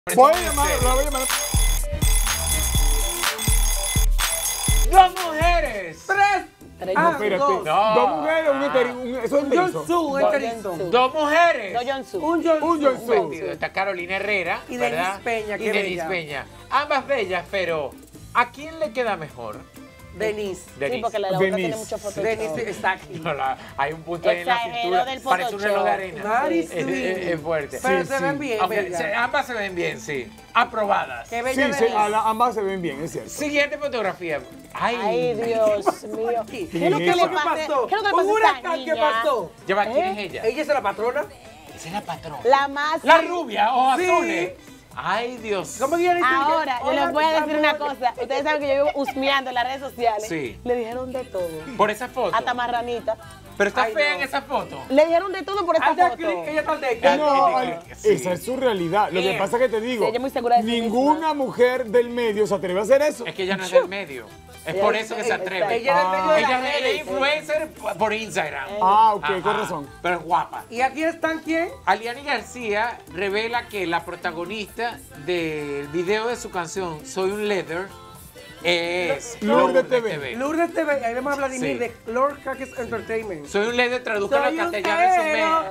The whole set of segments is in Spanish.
Voy a llamar, la voy a llamar. ¡Dos mujeres! Tres. No, espérate. No. Dos mujeres, eso es Un inmenso. Dos mujeres. No, Jonsu. Un Jonsu. Vestido. Está Carolina Herrera, Y ¿verdad? Denise Peña, qué Y Denise bella. Peña. Ambas bellas, pero ¿a quién le queda mejor? Denise. Denise. Sí, porque la otra Denise. tiene mucho fotos. Denise está aquí. No, hay un punto ahí en la Exageró cintura. del Parece un Photoshop. reloj de arena. Very Es, sweet. es fuerte. Pero Sí, se ven sí. bien, Aunque bella. ambas se ven bien, sí. Aprobadas. Qué bella Sí, Denise. ambas se ven bien, es cierto. Siguiente fotografía. Ay, Dios mío. ¿Qué es lo que ¿Qué le pasó? pasa? ¿Qué es lo que le Un pasa a esta huracán, ¿qué niña? pasó? Lleva, ¿quién es ella? Ella es la patrona. Esa es la patrona. La más. La rubia, ojos Sí. azules. Ay, Dios. ¿Cómo que ella dice? Ahora, yo Hola, les voy a decir una amor. cosa. Ustedes saben que yo vivo husmeando en las redes sociales. Sí. Le dijeron de todo. Por esa foto. Hasta marranita. Pero está Ay, fea no. en esa foto. Le dijeron de todo por esta Anda, foto. clic, ella está al de No, Sí. esa es su realidad. Lo que pasa es que te digo, Sí, ella es muy segura de sí ninguna mujer del medio se atreve a hacer eso. Es que ella no es del medio. Es por eso que se atreve. Ella es del medio de Ella las es redes. influencer por Instagram. Ah, ok, Ajá. con razón. Pero es guapa. ¿Y aquí están quién? Aliani García revela que la protagonista del video de su canción Soy un Leather es Lourdes TV. Lourdes TV. Ahí vemos a Vladimir Sí. de Lord Hackers Entertainment. Soy un Leather, tradúcalo al Soy un castellano en su cero.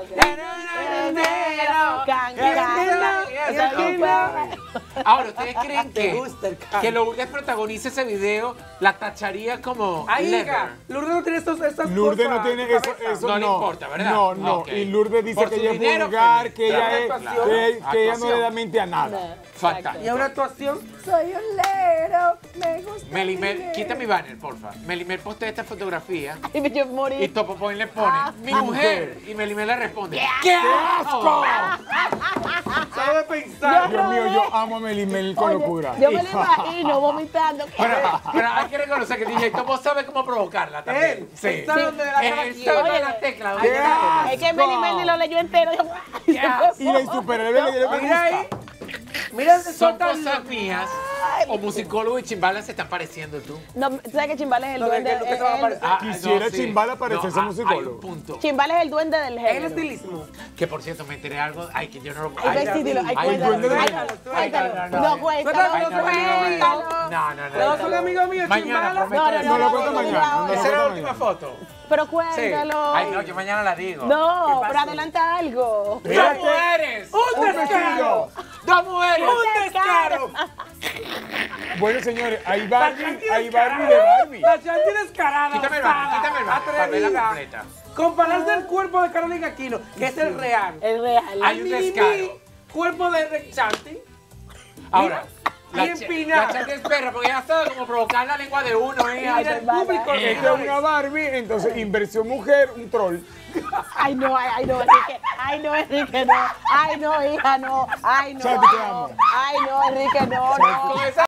Ahora, ¿ustedes creen Te gusta el canto. que Lourdes protagonice ese video la tacharía como Ay, leather? hija, Lourdes no tiene estas Lourdes cosas no tiene en su eso, cabeza. eso No le importa, ¿verdad? No, no. Ok. Y Lourdes dice Por que su ella es dinero, vulgar, feliz. que ella Claro, es, claro. que ella no le da Actuación. mente a nada. Fantástico. ¿Y a una actuación? Soy un lero, me gusta. Melimel, quita mi banner, porfa. Melimel postea esta fotografía Ay, yo morí. y Topo Point le pone mi mujer y Melimel le responde ¡Qué ¡Asco! Solo de pensar. Dios mío, yo amo a Melimel con Oye, locura. yo me lo imagino vomitando. Pero hay que reconocer que DJ Topo sabe cómo provocarla también. Él, él sabe dónde le da cada Él quien. sabe Oye, la tecla. ¿qué? ¿Dónde Es que Melimel ni lo leyó entero. Y la insuperable que le Mira ahí. gusta. Mira, Son cosas mías. O musicólogo y chimbala se están pareciendo tú. No, ¿tú sabes que Chimbala es el No, duende? que Lucas se va a aparecer. Quisiera Chimbala parecerse hay musicólogo. un punto. Chimbala es el duende del el género. estilismo. Que por cierto, me enteré algo. Ay, que yo no lo Ay, decídelo, ay, ay, cuéntalo. duende del Ay, género. cuéntalo. No, cuéntalo. Suéltalo, no, suéltalo. No, Todos son amigos míos, Mañana Chimbala. prometo. No lo cuento mañana. No lo Esa cuento era la mañana. última foto. Pero Sí. cuéntalo. Ay, no, yo mañana la digo. No, pero adelanta algo. ¡Dos mujeres! ¡Un descaro! ¡Dos mujeres! ¡Un descaro! Bueno, señores, hay Barbie de Barbie. La Chanti descarada. Quítame el banner, osada, quítame el banner, para verla atrevida. completa. Compararse el cuerpo de Carolina Aquino, que es el real. Es real. Hay un Mini descaro. cuerpo de Chanti. Ahora, Bien pinada. la Chanti espera, porque ya sabe cómo provocar la lengua de uno, hija. Y el público. Esta es una Barbie, entonces inversión mujer, un troll. Ay, no, Enrique. Ay, no, Enrique, no. Ay, no, hija, no. Ay, no. Chanti, te amo. Ay, no, Enrique, no, no. Con esa